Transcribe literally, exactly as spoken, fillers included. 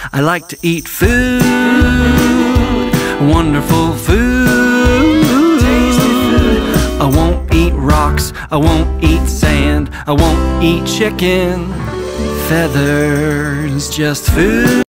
I like to eat food, wonderful food. I won't eat rocks, I won't eat sand, I won't eat chicken feathers, just food.